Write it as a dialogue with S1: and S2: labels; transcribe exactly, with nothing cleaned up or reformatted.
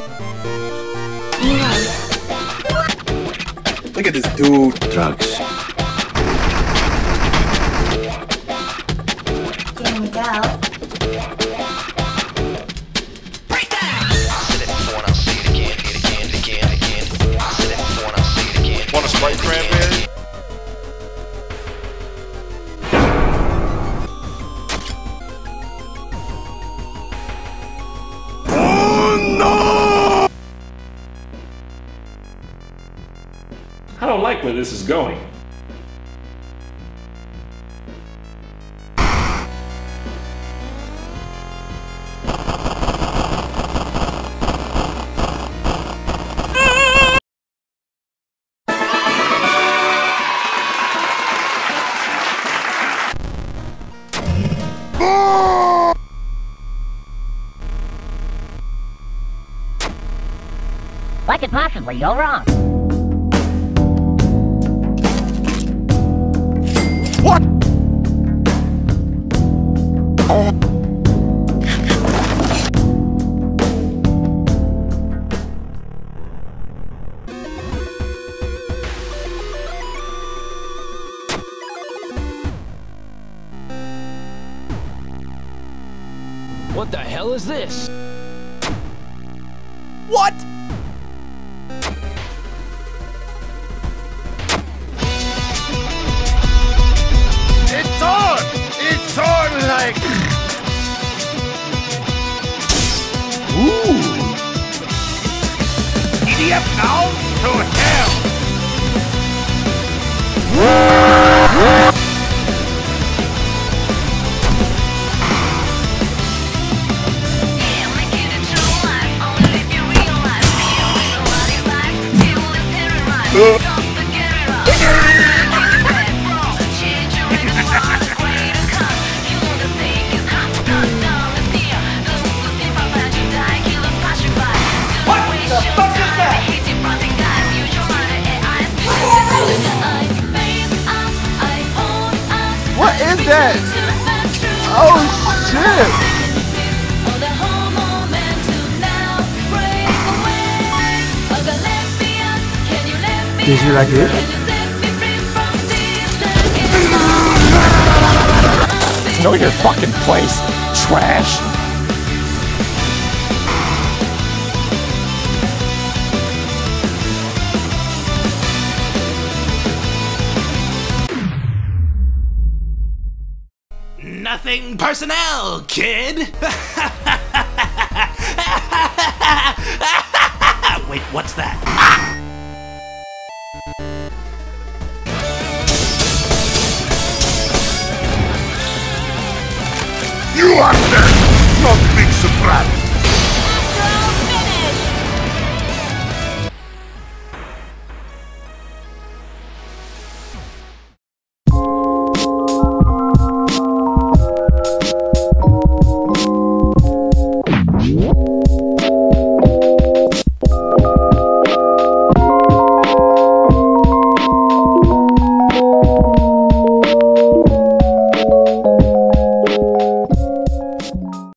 S1: Look at this dude.
S2: Drugs.
S3: Here we go.
S4: Break that! I said it before and I'll say it again, it again, again, again. I said it before and I'll say it again.
S5: Want a Sprite cranberry?
S6: I don't like where this is going.
S7: What could possibly go wrong?
S5: What?
S8: What the hell is this?
S5: What? It's on! It's on like... Ooh! E D F now? To hell! What is that? Oh shit!
S2: Did you like it?
S8: Know your fucking place, trash!
S9: Nothing personnel, kid! Wait, what's that?
S5: You are dead! Not big surprise!